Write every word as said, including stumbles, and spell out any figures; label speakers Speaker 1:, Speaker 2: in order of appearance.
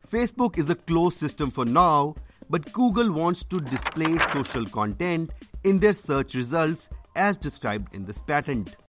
Speaker 1: Facebook is a closed system for now, but Google wants to display social content in their search results as described in this patent.